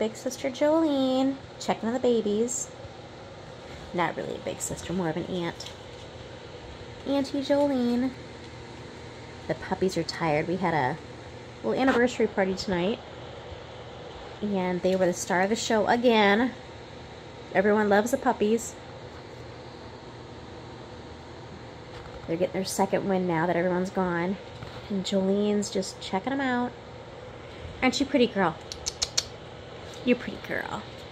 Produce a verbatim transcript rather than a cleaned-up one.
big sister Jolene, checking on the babies. Not really a big sister, more of an aunt. Auntie Jolene. The puppies are tired. We had a little anniversary party tonight, and they were the star of the show again. Everyone loves the puppies. They're getting their second win now that everyone's gone. And Jolene's just checking them out. Aren't you pretty, girl? You're pretty, girl.